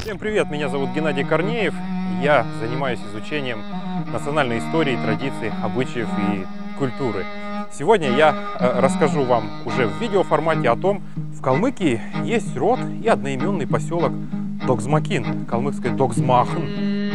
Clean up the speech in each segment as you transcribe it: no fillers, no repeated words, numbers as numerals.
Всем привет, меня зовут Геннадий Корнеев. Я занимаюсь изучением национальной истории, традиций, обычаев и культуры. Сегодня я расскажу вам уже в видеоформате о том, в Калмыкии есть род и одноименный поселок Догзмакин, калмыкской Догзмахн.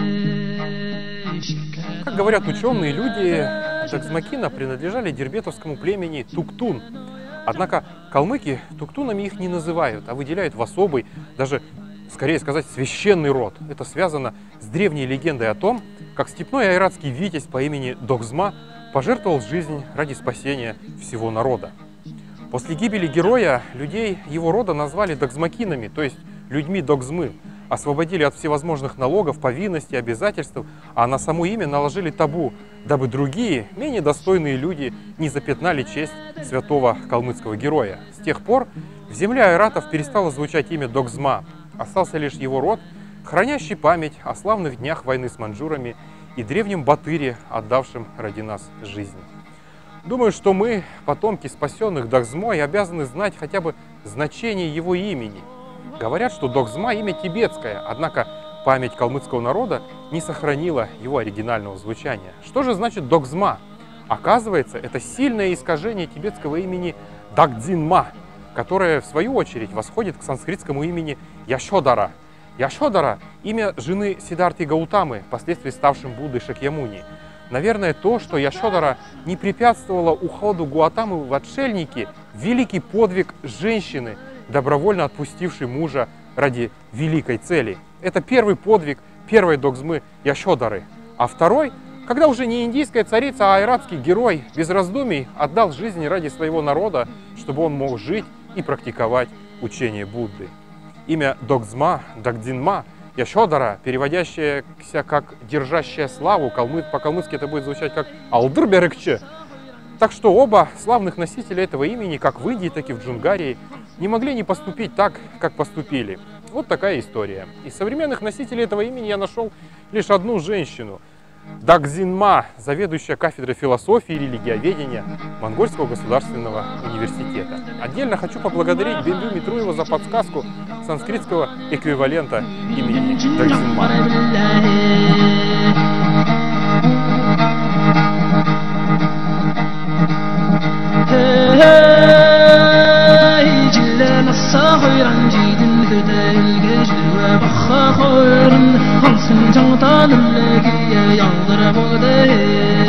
Как говорят ученые, люди Догзмакина принадлежали дербетовскому племени Туктун. Однако калмыки туктунами их не называют, а выделяют в особый, даже скорее сказать, священный род. Это связано с древней легендой о том, как степной айратский витязь по имени Догзма пожертвовал жизнь ради спасения всего народа. После гибели героя людей его рода назвали Догзмакинами, то есть людьми Догзмы, освободили от всевозможных налогов, повинностей, обязательств, а на само имя наложили табу, дабы другие, менее достойные люди не запятнали честь святого калмыцкого героя. С тех пор в земле айратов перестало звучать имя Догзма. Остался лишь его род, хранящий память о славных днях войны с маньчжурами и древнем Батыре, отдавшем ради нас жизнь. Думаю, что мы, потомки спасенных Догзмой, обязаны знать хотя бы значение его имени. Говорят, что Догзма – имя тибетское, однако память калмыцкого народа не сохранила его оригинального звучания. Что же значит Догзма? Оказывается, это сильное искажение тибетского имени Дагдзинма, которое, в свою очередь, восходит к санскритскому имени Яшодара. Яшодара – имя жены Сиддхарты Гаутамы, впоследствии ставшим Буддой Шакьямуни. Наверное, то, что Яшодара не препятствовала уходу Гаутамы в отшельники, великий подвиг женщины, добровольно отпустившей мужа ради великой цели. Это первый подвиг первой Догзмы Яшодары. А второй – когда уже не индийская царица, а айратский герой без раздумий отдал жизнь ради своего народа, чтобы он мог жить и практиковать учение Будды. Имя Догзма, Дагдзинма, Яшодара, переводящееся как «держащая славу», по-калмыцки это будет звучать как «алдырберекче». Так что оба славных носителя этого имени, как в Индии, так и в Джунгарии, не могли не поступить так, как поступили. Вот такая история. Из современных носителей этого имени я нашел лишь одну женщину. Дагдзинма, заведующая кафедрой философии и религиоведения Монгольского государственного университета. Отдельно хочу поблагодарить Бенду Митруева за подсказку санскритского эквивалента имени Дагдзинма. Hansın candan ülke yağdır boğdu